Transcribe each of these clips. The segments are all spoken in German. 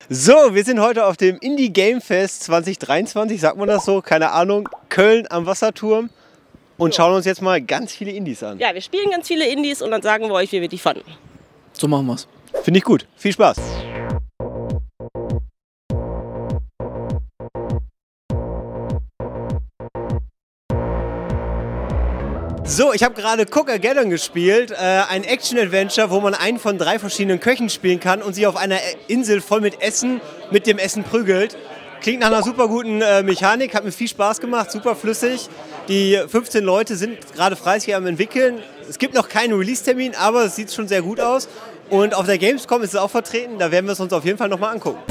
So, wir sind heute auf dem Indie Game Fest 2023, sagt man das so? Keine Ahnung. Köln am Wasserturm und schauen uns jetzt mal ganz viele Indies an. Ja, wir spielen ganz viele Indies und dann sagen wir euch, wie wir die fanden. So machen wir's. Finde ich gut. Viel Spaß. So, ich habe gerade Cookageddon gespielt, ein Action-Adventure, wo man einen von 3 verschiedenen Köchen spielen kann und sich auf einer Insel voll mit Essen, mit dem Essen prügelt. Klingt nach einer super guten Mechanik, hat mir viel Spaß gemacht, super flüssig. Die 15 Leute sind gerade fleißig am entwickeln. Es gibt noch keinen Release-Termin, aber es sieht schon sehr gut aus. Und auf der Gamescom ist es auch vertreten, da werden wir es uns auf jeden Fall nochmal angucken.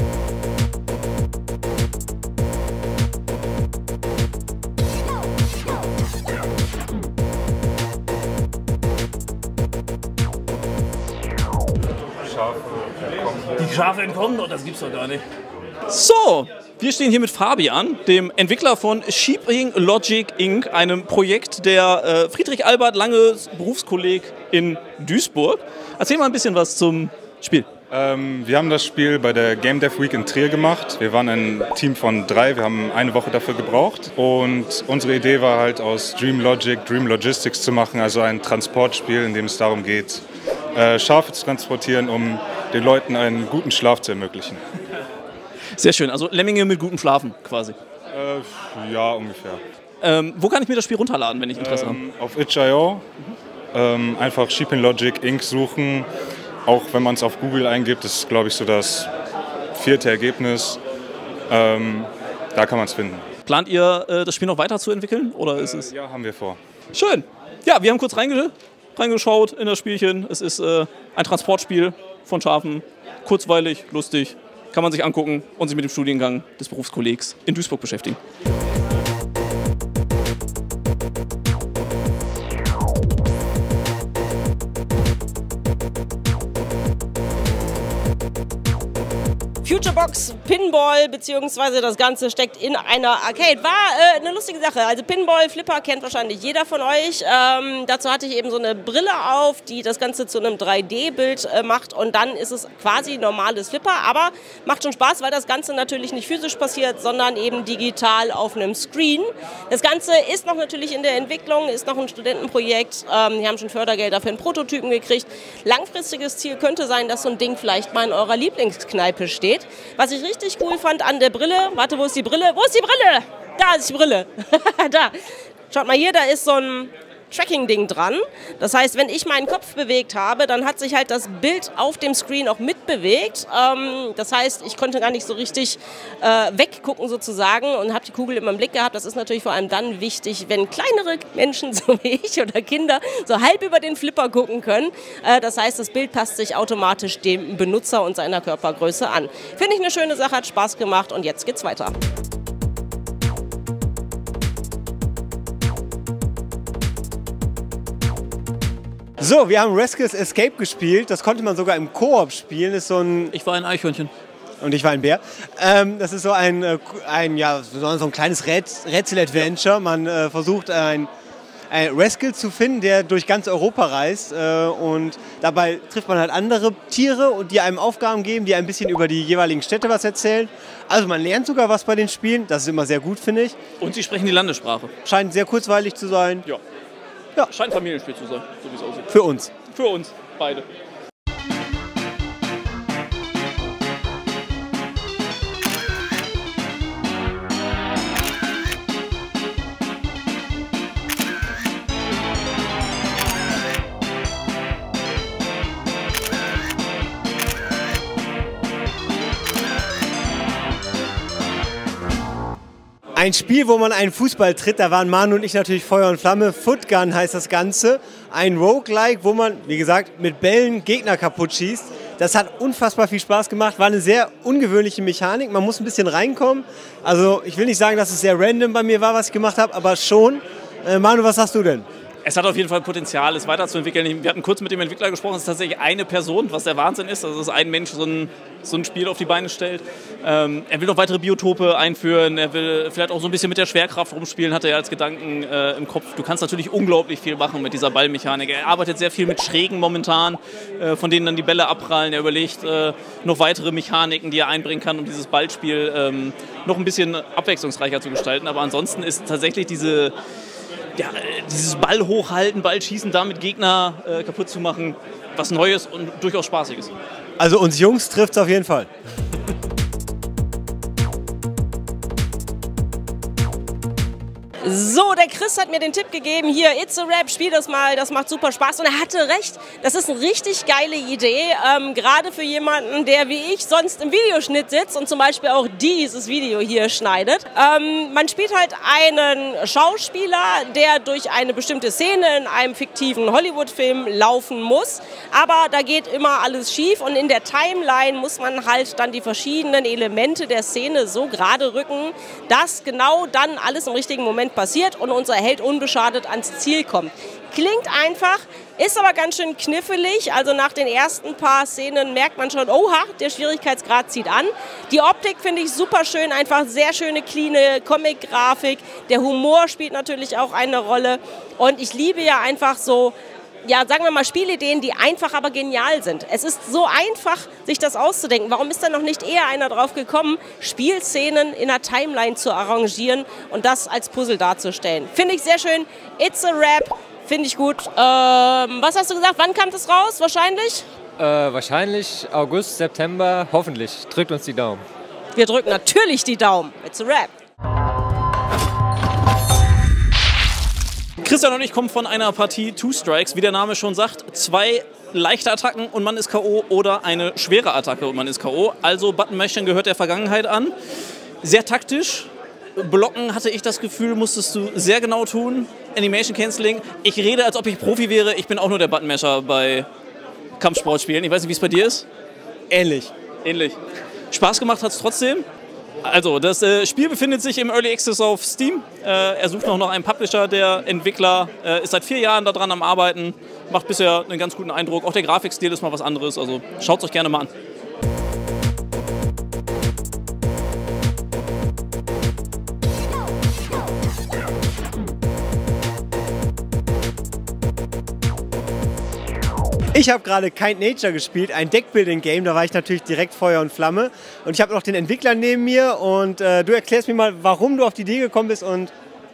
Die Schafe entkommen? Oh, das gibt's doch gar nicht. So, wir stehen hier mit Fabian, dem Entwickler von Sheeping Logic Inc., einem Projekt der Friedrich Albert Langes Berufskolleg in Duisburg. Erzähl mal ein bisschen was zum Spiel. Wir haben das Spiel bei der Game Dev Week in Trier gemacht. Wir waren ein Team von 3, wir haben eine Woche dafür gebraucht. Und unsere Idee war halt aus Dream Logic, Dream Logistics zu machen, also ein Transportspiel, in dem es darum geht, Schafe zu transportieren, um den Leuten einen guten Schlaf zu ermöglichen. Sehr schön, also Lemminge mit gutem Schlafen quasi. Ja, ungefähr. Wo kann ich mir das Spiel runterladen, wenn ich Interesse habe? Auf itch.io. Einfach Sheeping Logic Inc. suchen. Auch wenn man es auf Google eingibt, das ist, glaube ich, so das 4. Ergebnis. Da kann man es finden. Plant ihr, das Spiel noch weiter zu entwickeln? Oder ist es? Ja, haben wir vor. Schön. Ja, wir haben kurz reingeschaut in das Spielchen. Es ist ein Transportspiel von Schafen. Kurzweilig, lustig. Kann man sich angucken und sich mit dem Studiengang des Berufskollegs in Duisburg beschäftigen. Futurebox Pinball, beziehungsweise das Ganze steckt in einer Arcade. War eine lustige Sache. Also Pinball, Flipper kennt wahrscheinlich jeder von euch. Dazu hatte ich eben so eine Brille auf, die das Ganze zu einem 3D-Bild macht. Und dann ist es quasi normales Flipper. Aber macht schon Spaß, weil das Ganze natürlich nicht physisch passiert, sondern eben digital auf einem Screen. Das Ganze ist noch natürlich in der Entwicklung, ist noch ein Studentenprojekt. Die haben schon Fördergelder für einen Prototypen gekriegt. Langfristiges Ziel könnte sein, dass so ein Ding vielleicht mal in eurer Lieblingskneipe steht. Was ich richtig cool fand an der Brille, warte, wo ist die Brille? Wo ist die Brille? Da ist die Brille. Da. Schaut mal hier, da ist so ein Tracking-Ding dran. Das heißt, wenn ich meinen Kopf bewegt habe, dann hat sich halt das Bild auf dem Screen auch mitbewegt. Das heißt, ich konnte gar nicht so richtig weggucken sozusagen und habe die Kugel immer im Blick gehabt. Das ist natürlich vor allem dann wichtig, wenn kleinere Menschen, so wie ich oder Kinder, so halb über den Flipper gucken können. Das heißt, das Bild passt sich automatisch dem Benutzer und seiner Körpergröße an. Finde ich eine schöne Sache, hat Spaß gemacht und jetzt geht's weiter. So, wir haben Rescue's Escape gespielt. Das konnte man sogar im Koop spielen. Das ist so ein Ich war ein Eichhörnchen. Und ich war ein Bär. Das ist so ein kleines Rätsel-Adventure. Man versucht ein Rescue zu finden, der durch ganz Europa reist. Und dabei trifft man halt andere Tiere, und die einem Aufgaben geben, die ein bisschen über die jeweiligen Städte was erzählen. Also man lernt sogar was bei den Spielen. Das ist immer sehr gut, finde ich. Und sie sprechen die Landessprache. Scheint sehr kurzweilig zu sein. Ja. Scheint Familienspiel zu sein, so wie es aussieht. Für uns. Für uns, beide. Ein Spiel, wo man einen Fußball tritt, da waren Manu und ich natürlich Feuer und Flamme. Footgun heißt das Ganze. Ein Roguelike, wo man, wie gesagt, mit Bällen Gegner kaputt schießt. Das hat unfassbar viel Spaß gemacht, war eine sehr ungewöhnliche Mechanik. Man muss ein bisschen reinkommen. Also ich will nicht sagen, dass es sehr random bei mir war, was ich gemacht habe, aber schon. Manu, was hast du denn? Es hat auf jeden Fall Potenzial, es weiterzuentwickeln. Wir hatten kurz mit dem Entwickler gesprochen, es ist tatsächlich eine Person, was der Wahnsinn ist. Also, dass ein Mensch so ein Spiel auf die Beine stellt. Er will noch weitere Biotope einführen, er will vielleicht auch so ein bisschen mit der Schwerkraft rumspielen, hat er ja als Gedanken im Kopf. Du kannst natürlich unglaublich viel machen mit dieser Ballmechanik. Er arbeitet sehr viel mit Schrägen momentan, von denen dann die Bälle abprallen. Er überlegt noch weitere Mechaniken, die er einbringen kann, um dieses Ballspiel noch ein bisschen abwechslungsreicher zu gestalten. Aber ansonsten ist tatsächlich dieses Ball hochhalten, Ball schießen, damit Gegner kaputt zu machen, was Neues und durchaus Spaßiges. Also uns Jungs trifft es auf jeden Fall. So, der Chris hat mir den Tipp gegeben, hier, It's a Rap, spiel das mal, das macht super Spaß. Und er hatte recht, das ist eine richtig geile Idee, gerade für jemanden, der wie ich sonst im Videoschnitt sitzt und zum Beispiel auch dieses Video hier schneidet. Man spielt halt einen Schauspieler, der durch eine bestimmte Szene in einem fiktiven Hollywood-Film laufen muss, aber da geht immer alles schief und in der Timeline muss man halt dann die verschiedenen Elemente der Szene so gerade rücken, dass genau dann alles im richtigen Moment passiert und unser Held unbeschadet ans Ziel kommt. Klingt einfach, ist aber ganz schön knifflig. Also nach den ersten paar Szenen merkt man schon, oha, der Schwierigkeitsgrad zieht an. Die Optik finde ich super schön, einfach sehr schöne, cleane Comic-Grafik. Der Humor spielt natürlich auch eine Rolle. Und ich liebe ja einfach so, ja, sagen wir mal, Spielideen, die einfach, aber genial sind. Es ist so einfach, sich das auszudenken. Warum ist da noch nicht eher einer drauf gekommen, Spielszenen in einer Timeline zu arrangieren und das als Puzzle darzustellen? Finde ich sehr schön. It's a Rap, finde ich gut. Was hast du gesagt? Wann kam das raus? Wahrscheinlich? Wahrscheinlich August, September, hoffentlich. Drückt uns die Daumen. Wir drücken natürlich die Daumen. It's a Rap. Christian und ich kommen von einer Partie Two Strikes, wie der Name schon sagt. 2 leichte Attacken und man ist K.O. oder eine schwere Attacke und man ist K.O. Also Button-Mashing gehört der Vergangenheit an. Sehr taktisch. Blocken, hatte ich das Gefühl, musstest du sehr genau tun. Animation Canceling. Ich rede, als ob ich Profi wäre. Ich bin auch nur der Button-Masher bei Kampfsportspielen. Ich weiß nicht, wie es bei dir ist. Ähnlich. Spaß gemacht hat es trotzdem. Also, das Spiel befindet sich im Early Access auf Steam. Er sucht noch einen Publisher. Der Entwickler ist seit 4 Jahren daran am Arbeiten. Macht bisher einen ganz guten Eindruck. Auch der Grafikstil ist mal was anderes. Also, schaut es euch gerne mal an. Ich habe gerade Kind Nature gespielt, ein Deckbuilding-Game, da war ich natürlich direkt Feuer und Flamme. Und ich habe noch den Entwickler neben mir und du erklärst mir mal, warum du auf die Idee gekommen bist und...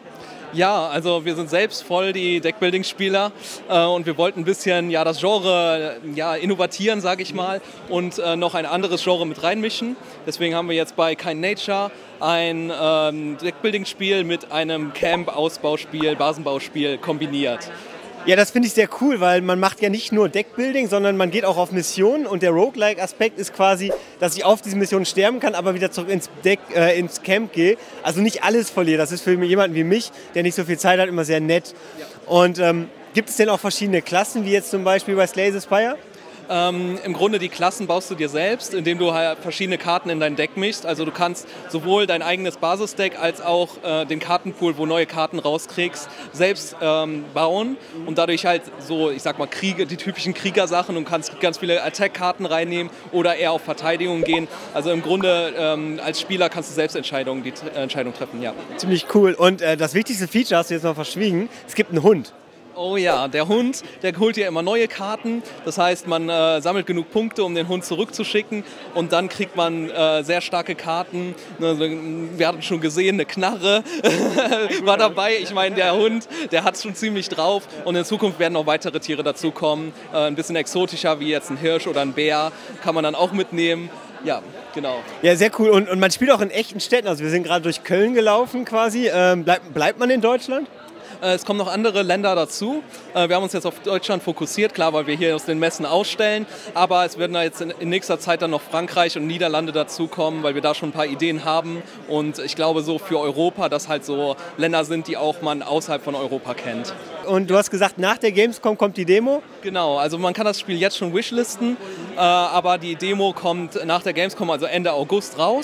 Ja, also wir sind selbst voll die Deckbuilding-Spieler und wir wollten ein bisschen das Genre innovatieren, sage ich mal, und noch ein anderes Genre mit reinmischen. Deswegen haben wir jetzt bei Kind Nature ein Deckbuilding-Spiel mit einem Camp-Ausbauspiel, Basenbauspiel kombiniert. Ja, das finde ich sehr cool, weil man macht ja nicht nur Deckbuilding, sondern man geht auch auf Missionen und der Roguelike-Aspekt ist quasi, dass ich auf diesen Missionen sterben kann, aber wieder zurück ins Camp gehe. Also nicht alles verliere. Das ist für jemanden wie mich, der nicht so viel Zeit hat, immer sehr nett. Ja. Und gibt es denn auch verschiedene Klassen, wie jetzt zum Beispiel bei Slay the Spire? Im Grunde die Klassen baust du dir selbst, indem du halt verschiedene Karten in dein Deck mischst. Also du kannst sowohl dein eigenes Basisdeck als auch den Kartenpool, wo neue Karten rauskriegst, selbst bauen und dadurch halt so, ich sag mal, die typischen Kriegersachen und kannst ganz viele Attack-Karten reinnehmen oder eher auf Verteidigung gehen. Also im Grunde als Spieler kannst du selbst die Entscheidung treffen, ja. Ziemlich cool. Und das wichtigste Feature hast du jetzt noch verschwiegen, es gibt einen Hund. Oh ja, der Hund, der holt ja immer neue Karten. Das heißt, man sammelt genug Punkte, um den Hund zurückzuschicken. Und dann kriegt man sehr starke Karten. Wir hatten schon gesehen, eine Knarre war dabei. Ich meine, der Hund, der hat es schon ziemlich drauf. Und in Zukunft werden noch weitere Tiere dazukommen. Ein bisschen exotischer, wie jetzt ein Hirsch oder ein Bär, kann man dann auch mitnehmen. Ja, genau. Ja, sehr cool. Und man spielt auch in echten Städten. Also wir sind gerade durch Köln gelaufen quasi. Bleibt man in Deutschland? Es kommen noch andere Länder dazu. Wir haben uns jetzt auf Deutschland fokussiert, klar, weil wir hier aus den Messen ausstellen. Aber es werden da jetzt in nächster Zeit dann noch Frankreich und Niederlande dazukommen, weil wir da schon ein paar Ideen haben. Und ich glaube so für Europa, dass halt so Länder sind, die auch man außerhalb von Europa kennt. Und du hast gesagt, nach der Gamescom kommt die Demo? Genau, also man kann das Spiel jetzt schon wishlisten, aber die Demo kommt nach der Gamescom, also Ende August raus.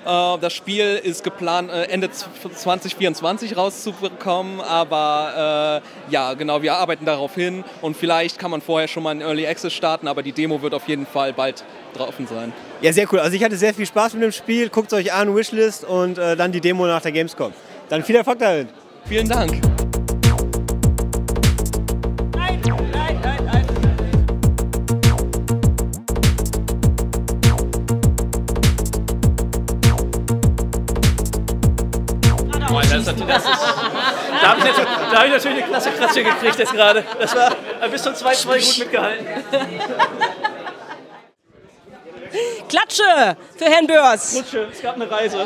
Das Spiel ist geplant, Ende 2024 rauszubekommen, aber ja, genau, wir arbeiten darauf hin und vielleicht kann man vorher schon mal einen Early Access starten, aber die Demo wird auf jeden Fall bald draußen sein. Ja, sehr cool. Also ich hatte sehr viel Spaß mit dem Spiel. Guckt es euch an, Wishlist und dann die Demo nach der Gamescom. Dann viel Erfolg darin. Vielen Dank. Da habe ich natürlich eine klasse Klatsche gekriegt jetzt gerade. Das war bis zum 2-2 gut mitgehalten. Klatsche für Herrn Börs. Klatsche, es gab eine Reise.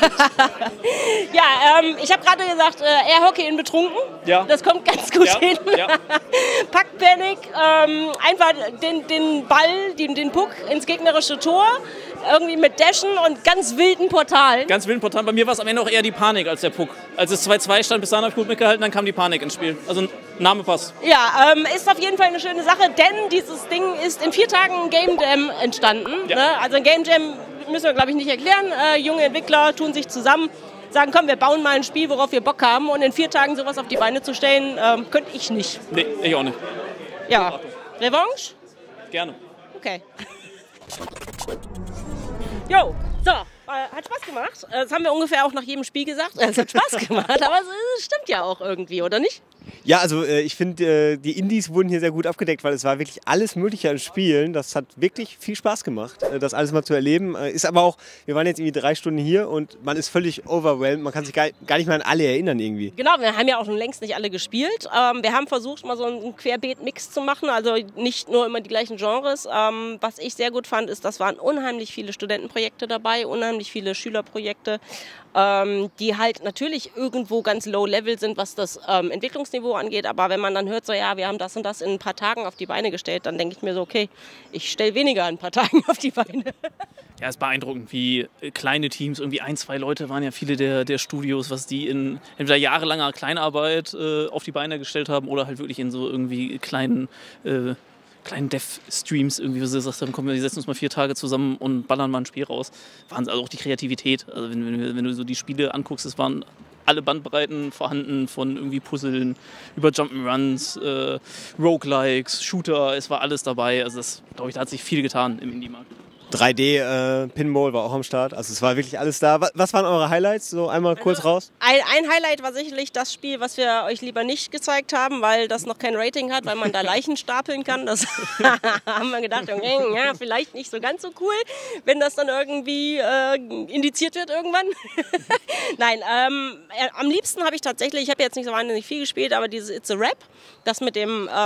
Ja, ich habe gerade gesagt, Air-Hockey in betrunken. Ja. Das kommt ganz gut hin. Ja. Pack-Panic, einfach den Ball, den Puck ins gegnerische Tor. Irgendwie mit Dashen und ganz wilden Portalen. Ganz wilden Portalen. Bei mir war es am Ende auch eher die Panik als der Puck. Als es 2-2 stand, bis dahin habe ich gut mitgehalten, dann kam die Panik ins Spiel. Also Name passt. Ja, ist auf jeden Fall eine schöne Sache, denn dieses Ding ist in 4 Tagen Game Jam entstanden. Ja. Ne? Also ein Game Jam müssen wir, glaube ich, nicht erklären. Junge Entwickler tun sich zusammen, sagen, komm, wir bauen mal ein Spiel, worauf wir Bock haben. Und in 4 Tagen sowas auf die Beine zu stellen, könnte ich nicht. Nee, ich auch nicht. Ja. Revanche? Gerne. Okay. Jo, so, hat Spaß gemacht. Das haben wir ungefähr auch nach jedem Spiel gesagt. Es hat Spaß gemacht, aber es stimmt ja auch irgendwie, oder nicht? Ja, also ich finde, die Indies wurden hier sehr gut abgedeckt, weil es war wirklich alles Mögliche an Spielen. Das hat wirklich viel Spaß gemacht, das alles mal zu erleben. Ist aber auch, wir waren jetzt irgendwie 3 Stunden hier und man ist völlig overwhelmed. Man kann sich gar nicht mehr an alle erinnern irgendwie. Genau, wir haben ja auch schon längst nicht alle gespielt. Wir haben versucht, mal so einen Querbeet-Mix zu machen, also nicht nur immer die gleichen Genres. Was ich sehr gut fand, ist, das waren unheimlich viele Studentenprojekte dabei, unheimlich viele Schülerprojekte, die halt natürlich irgendwo ganz low-level sind, was das Entwicklungsniveau angeht. Aber wenn man dann hört, so ja, wir haben das und das in ein paar Tagen auf die Beine gestellt, dann denke ich mir so, okay, ich stelle weniger in ein paar Tagen auf die Beine. Ja, es ist beeindruckend, wie kleine Teams, irgendwie 1, 2 Leute waren ja viele der Studios, was die in entweder jahrelanger Kleinarbeit auf die Beine gestellt haben oder halt wirklich in so irgendwie kleinen Dev-Streams irgendwie, wo sie gesagt haben, komm, wir setzen uns mal 4 Tage zusammen und ballern mal ein Spiel raus. Also auch die Kreativität. Also wenn du so die Spiele anguckst, es waren alle Bandbreiten vorhanden, von irgendwie Puzzeln über Jump'n'Runs, Roguelikes, Shooter, es war alles dabei. Also das, glaube ich, da hat sich viel getan im Indie-Markt. 3D Pinball war auch am Start, also es war wirklich alles da. Was waren eure Highlights? So einmal kurz raus. Ein Highlight war sicherlich das Spiel, was wir euch lieber nicht gezeigt haben, weil das noch kein Rating hat, weil man da Leichen stapeln kann. Das haben wir gedacht, okay, ja, vielleicht nicht so ganz so cool, wenn das dann irgendwie indiziert wird irgendwann. Nein, am liebsten habe ich tatsächlich, ich habe jetzt nicht so wahnsinnig viel gespielt, aber dieses It's a Rap, das mit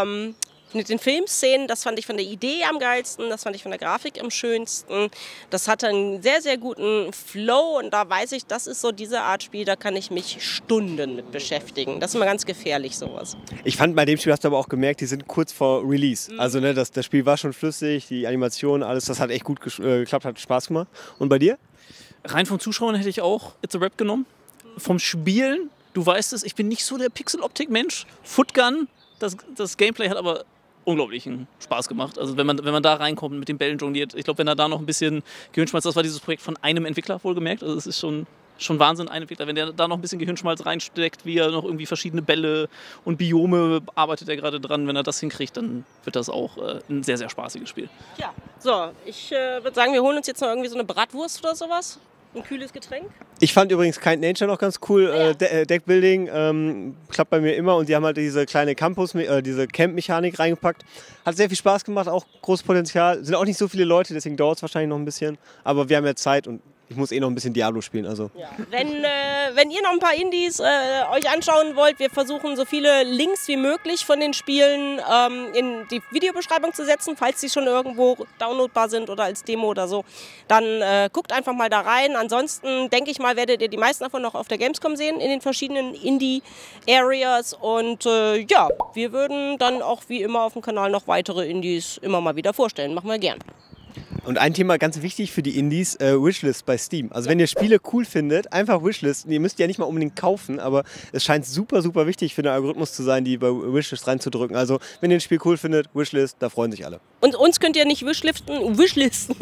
den Filmszenen, das fand ich von der Idee am geilsten, das fand ich von der Grafik am schönsten. Das hatte einen sehr, sehr guten Flow und da weiß ich, das ist so diese Art Spiel, da kann ich mich Stunden mit beschäftigen. Das ist immer ganz gefährlich, sowas. Ich fand, bei dem Spiel hast du aber auch gemerkt, die sind kurz vor Release. Also ne, das Spiel war schon flüssig, die Animation, alles, das hat echt gut geklappt, hat Spaß gemacht. Und bei dir? Rein vom Zuschauen hätte ich auch It's a Rap genommen. Vom Spielen, du weißt es, ich bin nicht so der Pixel-Optik-Mensch. Footgun, das Gameplay hat aber unglaublichen Spaß gemacht. Also wenn man da reinkommt, mit den Bällen jongliert, ich glaube, wenn er da noch ein bisschen Gehirnschmalz, das war dieses Projekt von einem Entwickler wohlgemerkt, also es ist schon Wahnsinn, ein Entwickler, wenn der da noch ein bisschen Gehirnschmalz reinsteckt, wie er noch irgendwie verschiedene Bälle und Biome arbeitet er gerade dran, wenn er das hinkriegt, dann wird das auch ein sehr, sehr spaßiges Spiel. Ja, so, ich würde sagen, wir holen uns jetzt noch irgendwie so eine Bratwurst oder sowas. Ein kühles Getränk. Ich fand übrigens Kind Nature noch ganz cool. Deckbuilding klappt bei mir immer und die haben halt diese kleine diese Camp-Mechanik reingepackt. Hat sehr viel Spaß gemacht, auch großes Potenzial. Sind auch nicht so viele Leute, deswegen dauert es wahrscheinlich noch ein bisschen. Aber wir haben ja Zeit und ich muss noch ein bisschen Diablo spielen. Also. Ja. Wenn ihr noch ein paar Indies euch anschauen wollt, wir versuchen so viele Links wie möglich von den Spielen in die Videobeschreibung zu setzen, falls sie schon irgendwo downloadbar sind oder als Demo oder so. Dann guckt einfach mal da rein. Ansonsten denke ich mal, werdet ihr die meisten davon noch auf der Gamescom sehen, in den verschiedenen Indie-Areas. Und ja, wir würden dann auch wie immer auf dem Kanal noch weitere Indies immer mal wieder vorstellen. Machen wir gern. Und ein Thema ganz wichtig für die Indies, Wishlist bei Steam. Also wenn ihr Spiele cool findet, einfach Wishlist. Ihr müsst ja nicht mal unbedingt kaufen, aber es scheint super, super wichtig für den Algorithmus zu sein, die bei Wishlist reinzudrücken. Also wenn ihr ein Spiel cool findet, Wishlist, da freuen sich alle. Und uns könnt ihr nicht wishlisten,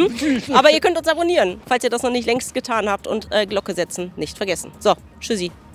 aber ihr könnt uns abonnieren, falls ihr das noch nicht längst getan habt und Glocke setzen nicht vergessen. So, tschüssi.